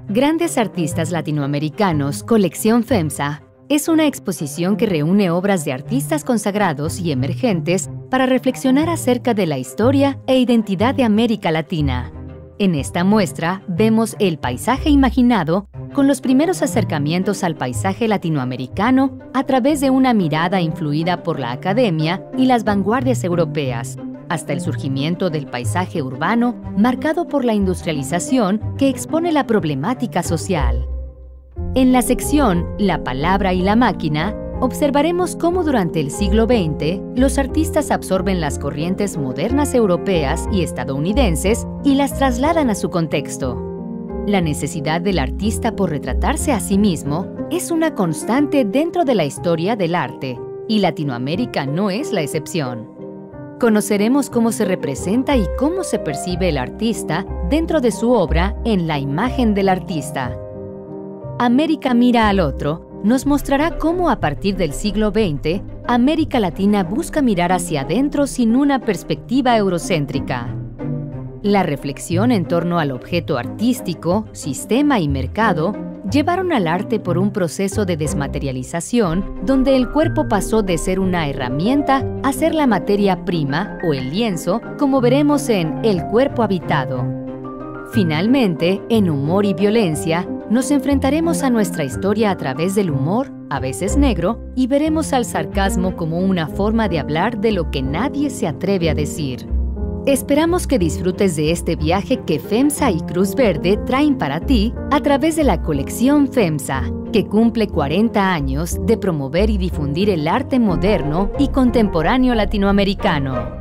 Grandes Artistas Latinoamericanos, Colección FEMSA, es una exposición que reúne obras de artistas consagrados y emergentes para reflexionar acerca de la historia e identidad de América Latina. En esta muestra vemos el paisaje imaginado con los primeros acercamientos al paisaje latinoamericano a través de una mirada influida por la academia y las vanguardias europeas, hasta el surgimiento del paisaje urbano marcado por la industrialización que expone la problemática social. En la sección La palabra y la máquina, observaremos cómo durante el siglo XX los artistas absorben las corrientes modernas europeas y estadounidenses y las trasladan a su contexto. La necesidad del artista por retratarse a sí mismo es una constante dentro de la historia del arte, y Latinoamérica no es la excepción. Conoceremos cómo se representa y cómo se percibe el artista dentro de su obra en La imagen del artista. América mira al otro nos mostrará cómo a partir del siglo XX, América Latina busca mirar hacia adentro sin una perspectiva eurocéntrica. La reflexión en torno al objeto artístico, sistema y mercado llevaron al arte por un proceso de desmaterialización donde el cuerpo pasó de ser una herramienta a ser la materia prima o el lienzo, como veremos en El cuerpo habitado. Finalmente, en Humor y violencia, nos enfrentaremos a nuestra historia a través del humor, a veces negro, y veremos al sarcasmo como una forma de hablar de lo que nadie se atreve a decir. Esperamos que disfrutes de este viaje que FEMSA y Cruz Verde traen para ti a través de la colección FEMSA, que cumple 40 años de promover y difundir el arte moderno y contemporáneo latinoamericano.